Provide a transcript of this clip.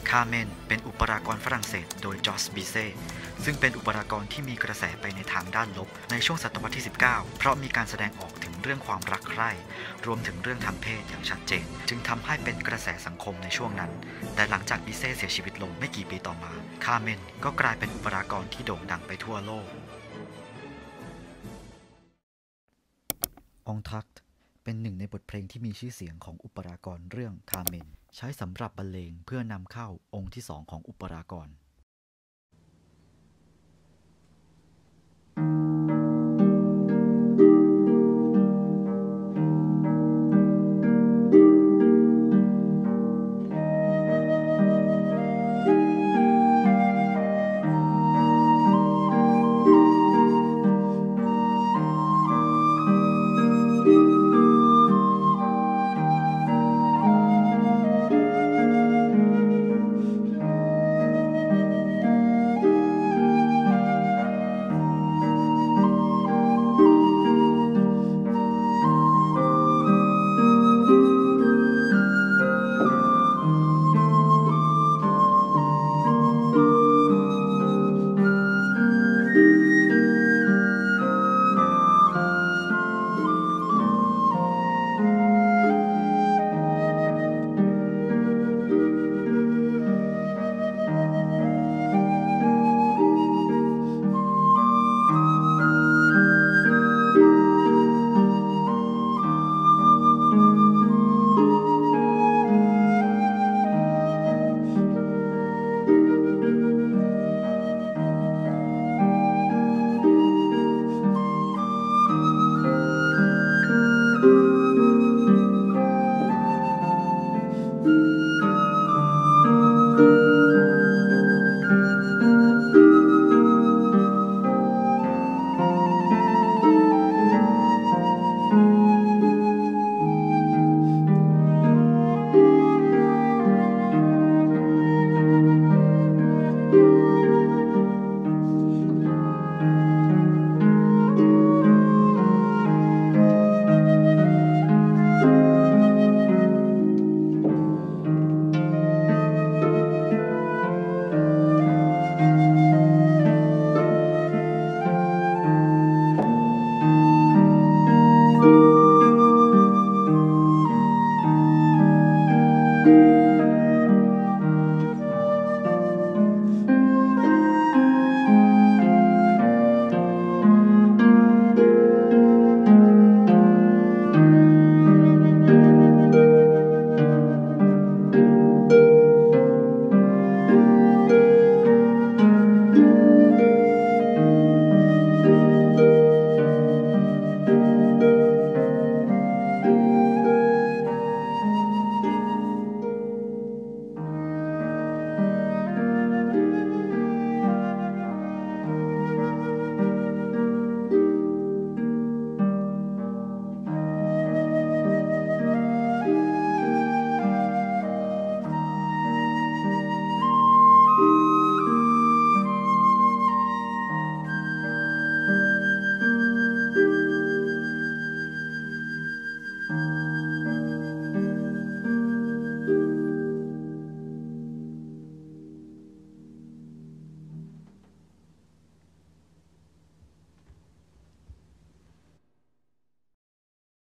คาร์เมนเป็นอุปรากรฝรั่งเศสโดยจอร์จบิเซ่ซึ่งเป็นอุปรากรที่มีกระแสไปในทางด้านลบในช่วงศตวรรษที่ 19 เพราะมีการแสดงออกถึงเรื่องความรักใคร่รวมถึงเรื่องทางเพศอย่างชัดเจนจึงทำให้เป็นกระแสสังคมในช่วงนั้นแต่หลังจากบิเซ่เสียชีวิตลงไม่กี่ปีต่อมาคาร์เมนก็กลายเป็นอุปรากรที่โด่งดังไปทั่วโลกองทักต์เป็นหนึ่งในบทเพลงที่มีชื่อเสียงของอุปรากรเรื่องคาร์เมนใช้สำหรับบรรเลงเพื่อนำเข้าองค์ที่สองของอุปรากร